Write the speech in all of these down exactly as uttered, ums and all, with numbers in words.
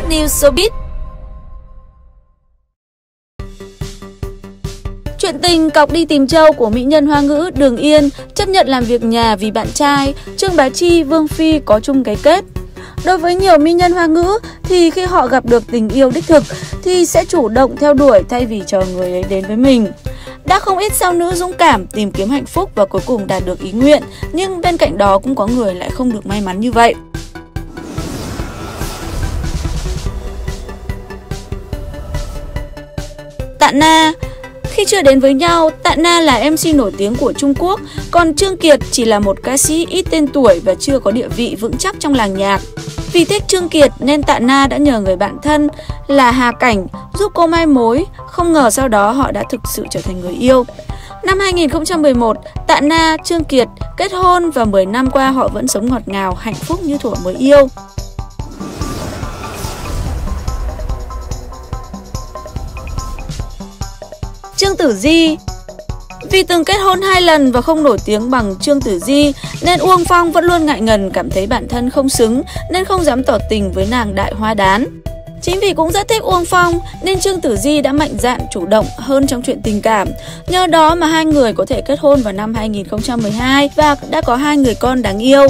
News Showbiz. Chuyện tình cọc đi tìm trâu của mỹ nhân Hoa ngữ Đường Yên chấp nhận làm việc nhà vì bạn trai, Trương Bá Chi, Vương Phi có chung cái kết. Đối với nhiều mỹ nhân Hoa ngữ thì khi họ gặp được tình yêu đích thực thì sẽ chủ động theo đuổi thay vì chờ người ấy đến với mình. Đã không ít sao nữ dũng cảm tìm kiếm hạnh phúc và cuối cùng đạt được ý nguyện, nhưng bên cạnh đó cũng có người lại không được may mắn như vậy. Tạ Na. Khi chưa đến với nhau, Tạ Na là em xê nổi tiếng của Trung Quốc, còn Trương Kiệt chỉ là một ca sĩ ít tên tuổi và chưa có địa vị vững chắc trong làng nhạc. Vì thích Trương Kiệt nên Tạ Na đã nhờ người bạn thân là Hà Cảnh giúp cô mai mối, không ngờ sau đó họ đã thực sự trở thành người yêu. Năm hai nghìn không trăm mười một, Tạ Na, Trương Kiệt kết hôn và mười năm qua họ vẫn sống ngọt ngào, hạnh phúc như thuở mới yêu. Trương Tử Di. Vì từng kết hôn hai lần và không nổi tiếng bằng Trương Tử Di nên Uông Phong vẫn luôn ngại ngần, cảm thấy bản thân không xứng nên không dám tỏ tình với nàng Đại Hoa Đán. Chính vì cũng rất thích Uông Phong nên Trương Tử Di đã mạnh dạn chủ động hơn trong chuyện tình cảm. Nhờ đó mà hai người có thể kết hôn vào năm hai nghìn không trăm mười hai và đã có hai người con đáng yêu.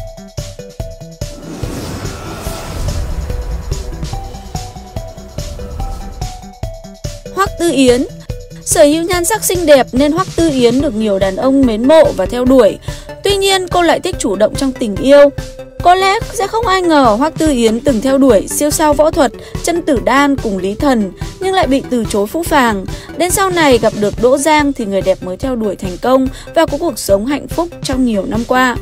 Hoắc Tư Yến. Sở hữu nhan sắc xinh đẹp nên Hoắc Tư Yến được nhiều đàn ông mến mộ và theo đuổi. Tuy nhiên cô lại thích chủ động trong tình yêu. Có lẽ sẽ không ai ngờ Hoắc Tư Yến từng theo đuổi siêu sao võ thuật Chân Tử Đan cùng Lý Thần nhưng lại bị từ chối phũ phàng. Đến sau này gặp được Đỗ Giang thì người đẹp mới theo đuổi thành công và có cuộc sống hạnh phúc trong nhiều năm qua.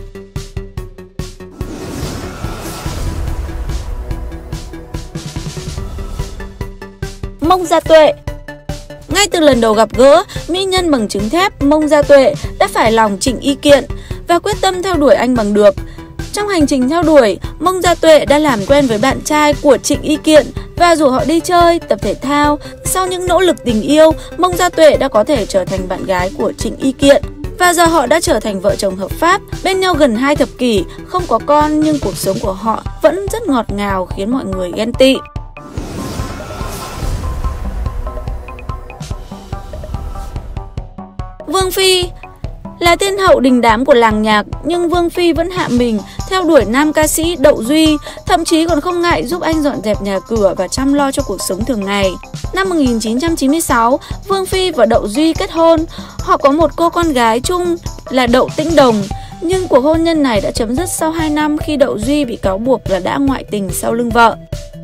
Mông Gia Tuệ. Ngay từ lần đầu gặp gỡ, mỹ nhân bằng chứng thép Mông Gia Tuệ đã phải lòng Trịnh Y Kiện và quyết tâm theo đuổi anh bằng được. Trong hành trình theo đuổi, Mông Gia Tuệ đã làm quen với bạn trai của Trịnh Y Kiện và rủ họ đi chơi, tập thể thao. Sau những nỗ lực tình yêu, Mông Gia Tuệ đã có thể trở thành bạn gái của Trịnh Y Kiện. Và giờ họ đã trở thành vợ chồng hợp pháp, bên nhau gần hai thập kỷ, không có con nhưng cuộc sống của họ vẫn rất ngọt ngào khiến mọi người ghen tị. Vương Phi. Là thiên hậu đình đám của làng nhạc nhưng Vương Phi vẫn hạ mình theo đuổi nam ca sĩ Đậu Duy, thậm chí còn không ngại giúp anh dọn dẹp nhà cửa và chăm lo cho cuộc sống thường ngày. Năm một nghìn chín trăm chín mươi sáu, Vương Phi và Đậu Duy kết hôn. Họ có một cô con gái chung là Đậu Tĩnh Đồng, nhưng cuộc hôn nhân này đã chấm dứt sau hai năm khi Đậu Duy bị cáo buộc là đã ngoại tình sau lưng vợ.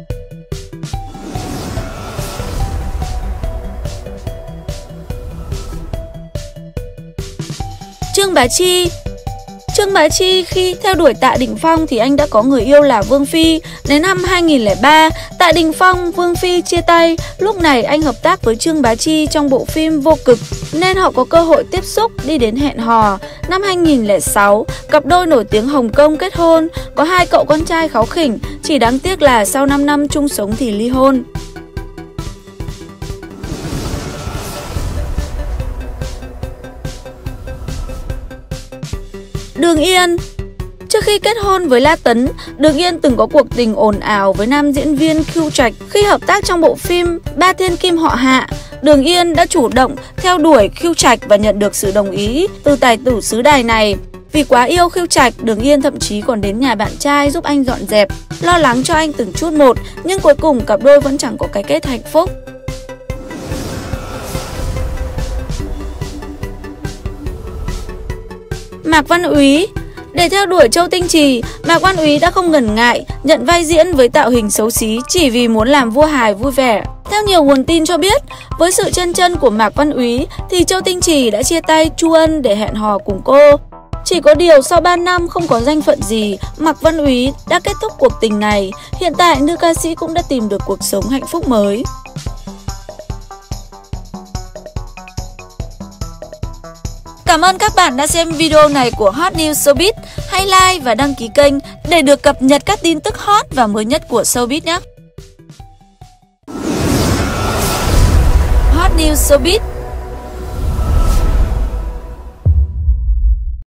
Trương Bá Chi. Trương Bá Chi khi theo đuổi Tạ Đình Phong thì anh đã có người yêu là Vương Phi. Đến năm hai nghìn không trăm lẻ ba, Tạ Đình Phong, Vương Phi chia tay. Lúc này anh hợp tác với Trương Bá Chi trong bộ phim Vô Cực nên họ có cơ hội tiếp xúc, đi đến hẹn hò. Năm hai nghìn không trăm lẻ sáu, cặp đôi nổi tiếng Hồng Kông kết hôn, có hai cậu con trai kháu khỉnh. Chỉ đáng tiếc là sau năm năm chung sống thì ly hôn. Đường Yên. Trước khi kết hôn với La Tấn, Đường Yên từng có cuộc tình ồn ào với nam diễn viên Khưu Trạch. Khi hợp tác trong bộ phim Ba Thiên Kim Họ Hạ, Đường Yên đã chủ động theo đuổi Khưu Trạch và nhận được sự đồng ý từ tài tử xứ đài này. Vì quá yêu Khưu Trạch, Đường Yên thậm chí còn đến nhà bạn trai giúp anh dọn dẹp, lo lắng cho anh từng chút một, nhưng cuối cùng cặp đôi vẫn chẳng có cái kết hạnh phúc. Mạc Văn Úy. Để theo đuổi Châu Tinh Trì, Mạc Văn Úy đã không ngần ngại nhận vai diễn với tạo hình xấu xí chỉ vì muốn làm vua hài vui vẻ. Theo nhiều nguồn tin cho biết, với sự chân chân của Mạc Văn Úy thì Châu Tinh Trì đã chia tay Chu Ân để hẹn hò cùng cô. Chỉ có điều sau ba năm không có danh phận gì, Mạc Văn Úy đã kết thúc cuộc tình này. Hiện tại nữ ca sĩ cũng đã tìm được cuộc sống hạnh phúc mới. Cảm ơn các bạn đã xem video này của Hot News Showbiz. Hãy like và đăng ký kênh để được cập nhật các tin tức hot và mới nhất của Showbiz nhé. Hot News Showbiz.